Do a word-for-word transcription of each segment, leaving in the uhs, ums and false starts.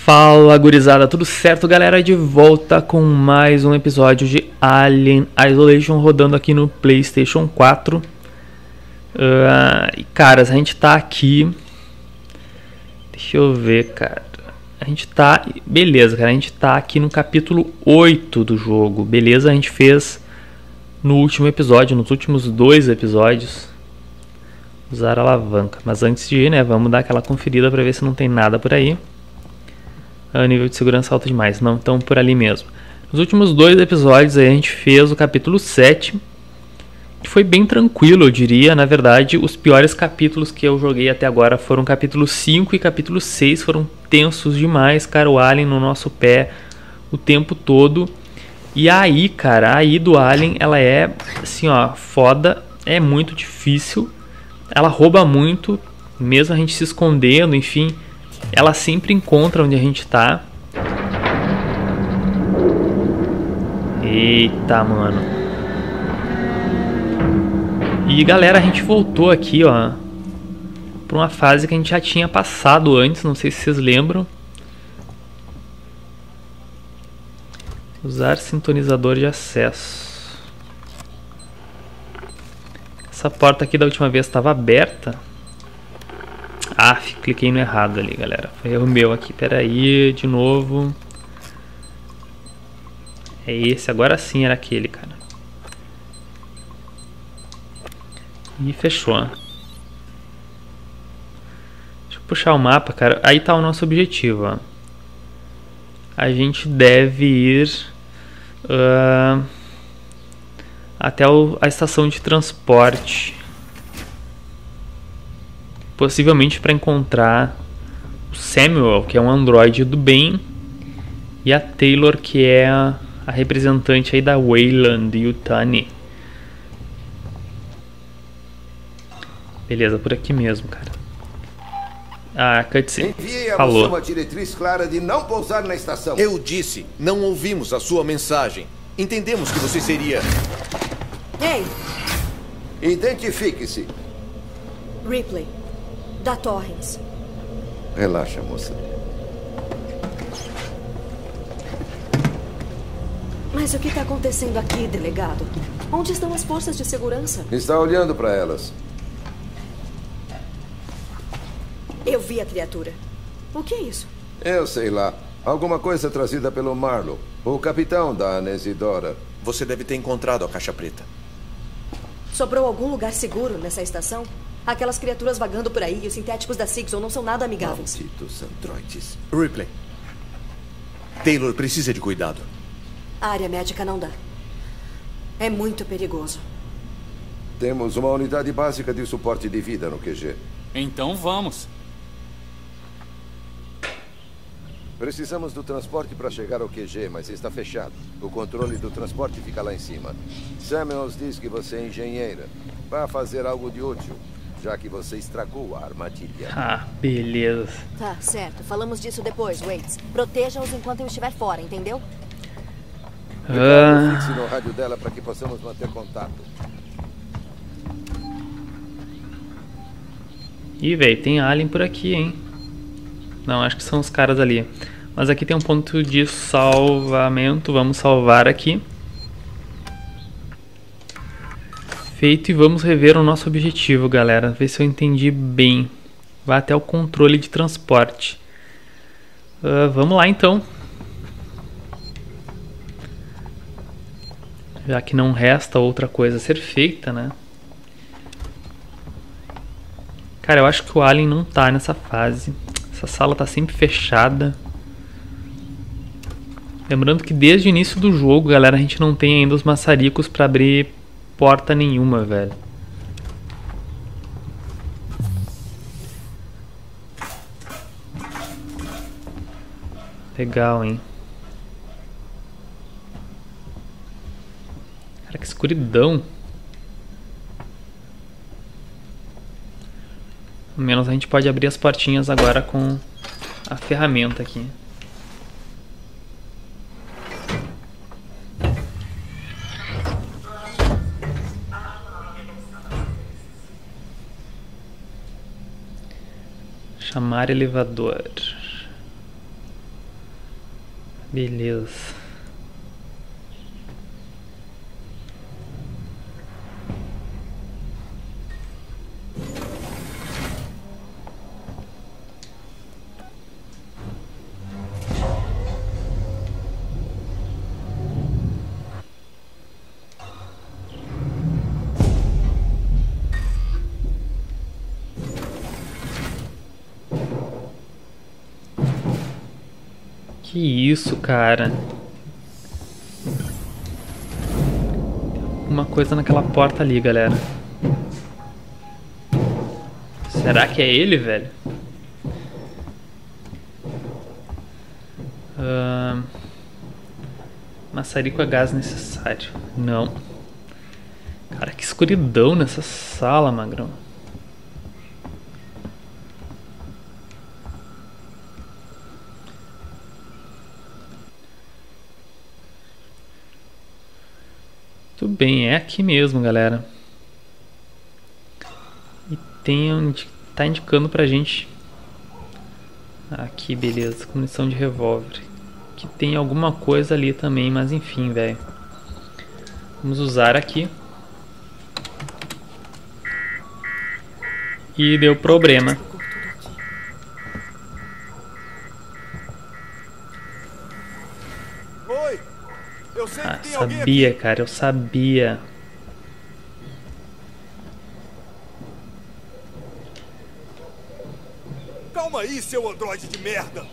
Fala gurizada, tudo certo galera? De volta com mais um episódio de Alien Isolation rodando aqui no PlayStation quatro. uh, E caras, a gente tá aqui. Deixa eu ver, cara. A gente tá... Beleza, cara, a gente tá aqui no capítulo oito do jogo. Beleza, a gente fez no último episódio, nos últimos dois episódios, usar a alavanca. Mas antes de ir, né, vamos dar aquela conferida pra ver se não tem nada por aí. O nível de segurança alto demais, não, então por ali mesmo. Nos últimos dois episódios aí a gente fez o capítulo sete, que foi bem tranquilo, eu diria. Na verdade, os piores capítulos que eu joguei até agora foram capítulo cinco e capítulo seis, foram tensos demais, cara, o Alien no nosso pé o tempo todo. E aí, cara, a I do Alien, ela é, assim, ó, foda, é muito difícil, ela rouba muito, mesmo a gente se escondendo, enfim... Ela sempre encontra onde a gente tá. Eita, mano. E galera, a gente voltou aqui, ó, pra uma fase que a gente já tinha passado antes. Não sei se vocês lembram. Usar sintonizador de acesso. Essa porta aqui da última vez estava aberta. Ah, cliquei no errado ali, galera. Foi erro meu aqui. Pera aí, de novo. É esse. Agora sim era aquele, cara. E fechou. Deixa eu puxar o mapa, cara. Aí tá o nosso objetivo, ó. A gente deve ir uh, até o, a estação de transporte. Possivelmente para encontrar o Samuel, que é um androide do bem, e a Taylor, que é a, a representante aí da Weyland Yutani. Beleza, por aqui mesmo, cara. Ah, cutscene. Enviei a Falou. você uma diretriz clara de não pousar na estação. Eu disse, não ouvimos a sua mensagem. Entendemos que você seria... Ei! Identifique-se. Ripley, da Torrens. Relaxa, moça. Mas o que está acontecendo aqui, delegado? Onde estão as forças de segurança? Está olhando para elas. Eu vi a criatura. O que é isso? Eu sei lá. Alguma coisa trazida pelo Marlowe, o capitão da Anesidora. Você deve ter encontrado a caixa preta. Sobrou algum lugar seguro nessa estação? Aquelas criaturas vagando por aí e os sintéticos da Sigson não são nada amigáveis. Malditos androides. Ripley. Taylor precisa de cuidado. A área médica não dá. É muito perigoso. Temos uma unidade básica de suporte de vida no Q G. Então vamos. Precisamos do transporte para chegar ao Q G, mas está fechado. O controle do transporte fica lá em cima. Samuels diz que você é engenheira. Vá fazer algo de útil, já que você estragou a armadilha. Ah, beleza. Tá, certo. Falamos disso depois, Waits. Proteja-os enquanto eu estiver fora, entendeu? Ricardo, fixe no rádio dela para que possamos manter contato. Ih, velho, tem alien por aqui, hein? Não, acho que são os caras ali. Mas aqui tem um ponto de salvamento. Vamos salvar aqui. Feito, e vamos rever o nosso objetivo, galera. Ver se eu entendi bem. Vai até o controle de transporte. Uh, vamos lá, então. Já que não resta outra coisa a ser feita, né? Cara, eu acho que o Alien não tá nessa fase. Essa sala tá sempre fechada. Lembrando que desde o início do jogo, galera, a gente não tem ainda os maçaricos pra abrir porta nenhuma, velho. Legal, hein? Cara, que escuridão. Ao menos a gente pode abrir as portinhas agora com a ferramenta aqui. Chamar elevador. Beleza. Que isso, cara? Uma coisa naquela porta ali, galera. Será que é ele, velho? Uh... Maçarico a gás necessário. Não. Cara, que escuridão nessa sala, magrão. Tudo bem, é aqui mesmo, galera. E tem onde tá indicando pra gente. Aqui, beleza, munição de revólver. Que tem alguma coisa ali também, mas enfim, velho. Vamos usar aqui. E deu problema. Oi! Eu sei Ah, que tem alguém sabia, aqui. cara, eu sabia. Calma aí, seu androide de merda!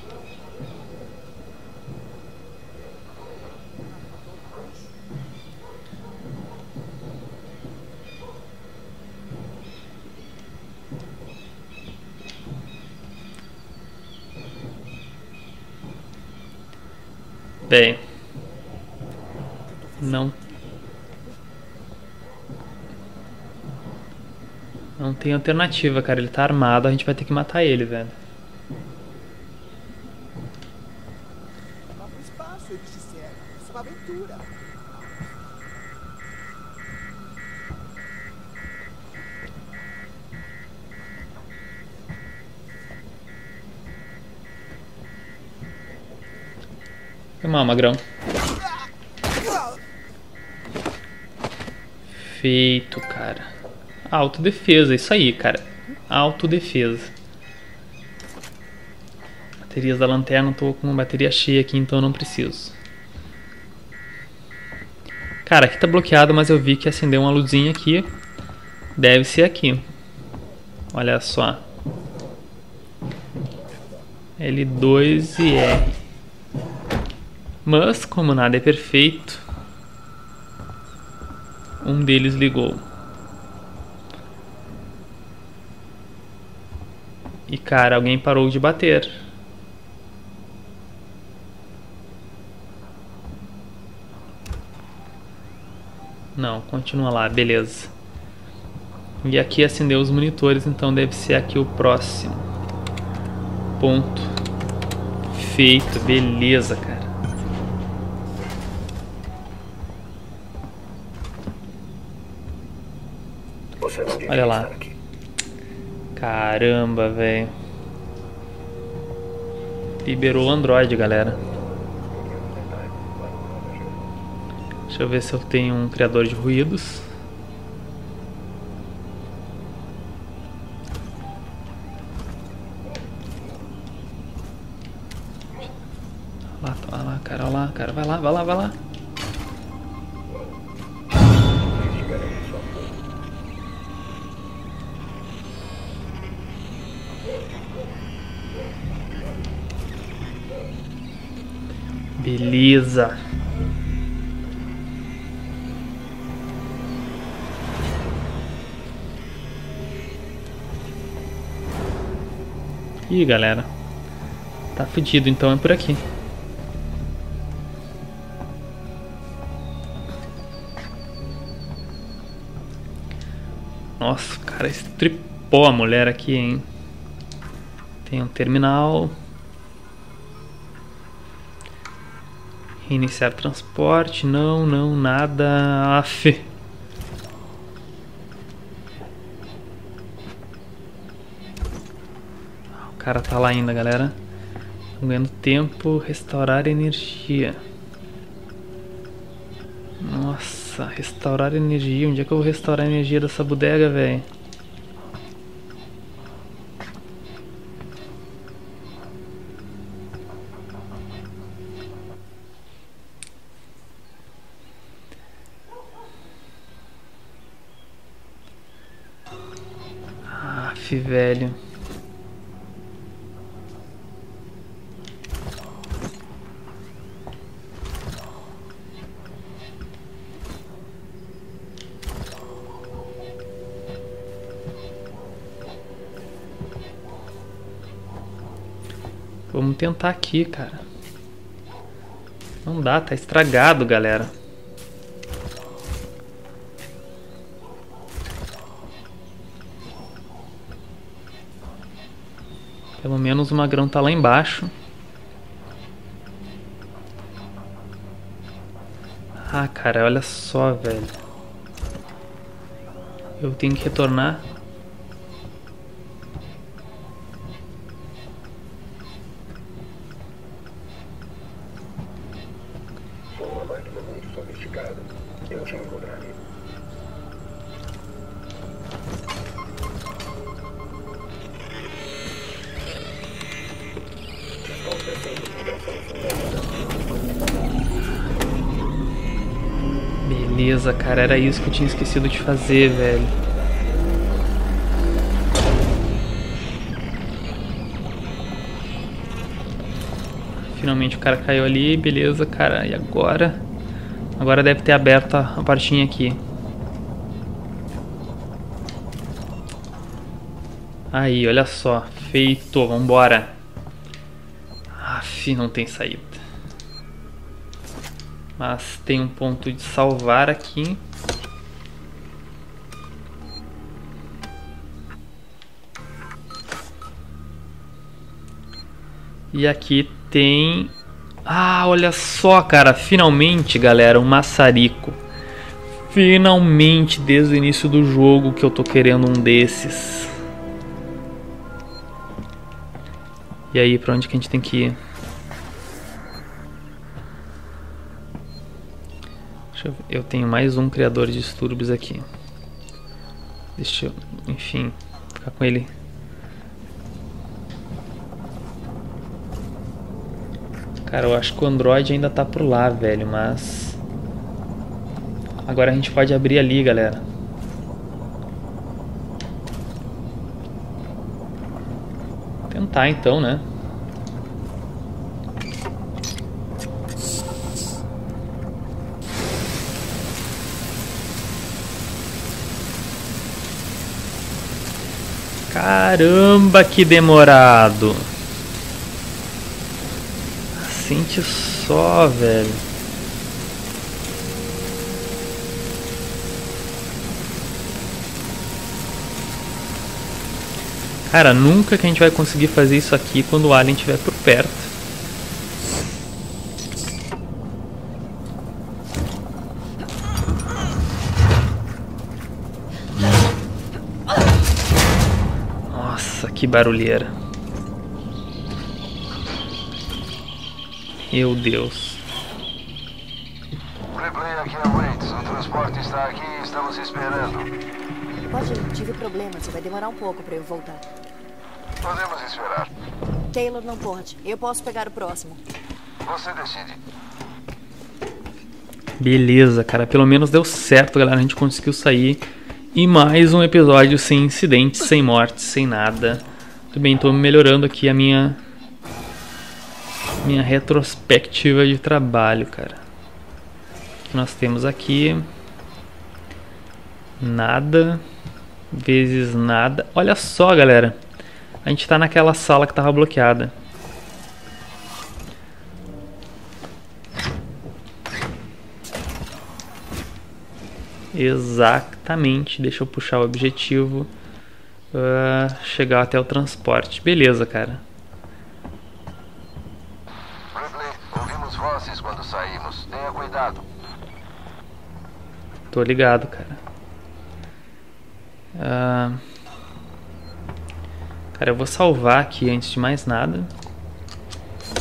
Bem, não não tem alternativa, cara. Ele tá armado, a gente vai ter que matar ele, velho. Vá pro espaço, eles disseram. Isso é uma aventura. Foi mal, magrão. Feito, cara. Autodefesa, isso aí, cara. Autodefesa. Baterias da lanterna, tô com bateria cheia aqui, então eu não preciso. Cara, aqui tá bloqueado, mas eu vi que acendeu uma luzinha aqui. Deve ser aqui. Olha só. L dois e R. Mas, como nada é perfeito, um deles ligou. E, cara, alguém parou de bater. Não, continua lá, beleza. E aqui acendeu os monitores, então deve ser aqui o próximo. Ponto. Feito, beleza, cara. Olha lá. Caramba, velho. Liberou o Android, galera. Deixa eu ver se eu tenho um criador de ruídos. Olha lá, olha lá, cara, olha lá, cara. Vai lá, vai lá, vai lá. Beleza. Ih, galera. Tá fudido, então é por aqui. Nossa, o cara estripou a mulher aqui, hein? Tem um terminal. Reiniciar transporte. Não, não, nada. Aff. O cara tá lá ainda, galera. Ganhando tempo, restaurar energia. Nossa, restaurar energia. Onde é que eu vou restaurar a energia dessa bodega, velho? Aff, velho. Vamos tentar aqui, cara. Não dá, tá estragado, galera. Pelo menos o magrão tá lá embaixo. Ah, cara, olha só, velho. Eu tenho que retornar. Beleza, cara, era isso que eu tinha esquecido de fazer, velho. Finalmente o cara caiu ali, beleza, cara. E agora? Agora deve ter aberto a, a partinha aqui. Aí, olha só. Feito, vambora. Aff, não tem saída. Mas tem um ponto de salvar aqui. E aqui tem... Ah, olha só, cara. Finalmente, galera, um maçarico. Finalmente, desde o início do jogo, que eu tô querendo um desses. E aí, pra onde que a gente tem que ir? Deixa eu ver. Eu tenho mais um criador de distúrbios aqui. Deixa eu, enfim, ficar com ele. Cara, eu acho que o Android ainda tá por lá, velho, mas... Agora a gente pode abrir ali, galera. Tentar então, né? Caramba, que demorado! Sente só, velho. Cara, nunca que a gente vai conseguir fazer isso aqui quando o alien estiver por perto. Nossa, que barulheira. Meu Deus. Replay, aqui é o Waits. O transporte está aqui e estamos esperando. Pode ir, tive problemas. Vai demorar um pouco pra eu voltar. Podemos esperar. Taylor não pode. Eu posso pegar o próximo. Você decide. Beleza, cara. Pelo menos deu certo, galera. A gente conseguiu sair. E mais um episódio sem incidentes, sem mortes, sem nada. Tudo bem, tô melhorando aqui a minha... Minha retrospectiva de trabalho, cara. O que nós temos aqui? Nada. Vezes nada. Olha só, galera. A gente tá naquela sala que tava bloqueada. Exatamente. Deixa eu puxar o objetivo. Uh, chegar até o transporte. Beleza, cara. Ripley, ouvimos vozes quando saímos. Tenha cuidado. Tô ligado, cara. Uh, cara, eu vou salvar aqui antes de mais nada.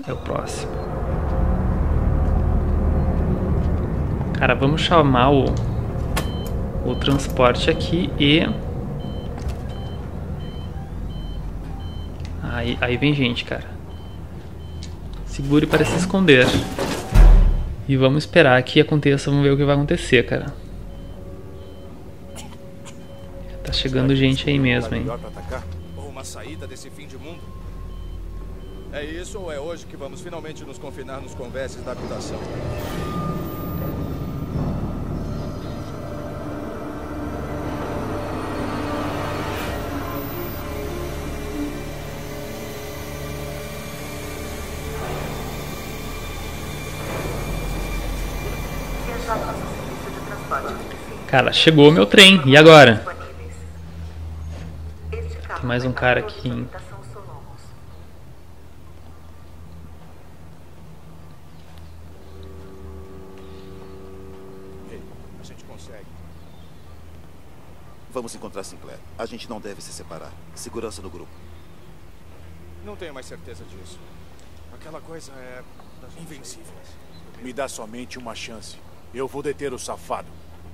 É o próximo. Cara, vamos chamar o, o transporte aqui e... Aí, aí vem gente, cara. Segure para se esconder. E vamos esperar que aconteça, vamos ver o que vai acontecer, cara. Tá chegando gente aí mesmo, hein? Ou uma saída desse fim de mundo? É isso ou é hoje que vamos finalmente nos confinar nos converses da habitação? Cara, chegou o meu trem. E agora? Tem mais um cara aqui, hein? A gente consegue. Vamos encontrar Sinclair. A gente não deve se separar. Segurança no grupo. Não tenho mais certeza disso. Aquela coisa é invencível. Me dá somente uma chance. Eu vou deter o safado.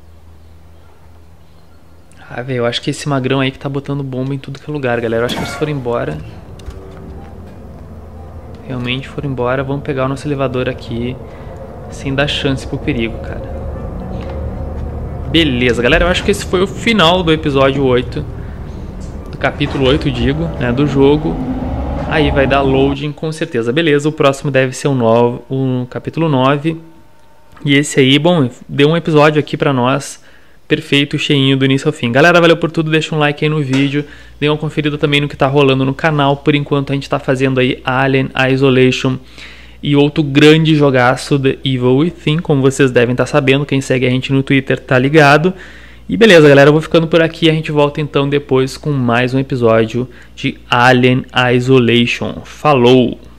Ah, velho, eu acho que esse magrão aí que tá botando bomba em tudo que é lugar, galera. Eu acho que eles foram embora. Realmente foram embora. Vamos pegar o nosso elevador aqui sem dar chance pro perigo, cara. Beleza, galera. Eu acho que esse foi o final do episódio oito. Do capítulo oito, digo, né, do jogo. Aí vai dar loading com certeza. Beleza, o próximo deve ser o, novo, o capítulo nove. E esse aí, bom, deu um episódio aqui pra nós. Perfeito, cheinho do início ao fim. Galera, valeu por tudo, deixa um like aí no vídeo. Dê uma conferida também no que tá rolando no canal. Por enquanto a gente tá fazendo aí Alien Isolation e outro grande jogaço, The Evil Within, como vocês devem estar sabendo. Quem segue a gente no Twitter tá ligado. E beleza, galera, eu vou ficando por aqui. A gente volta então depois com mais um episódio de Alien Isolation. Falou!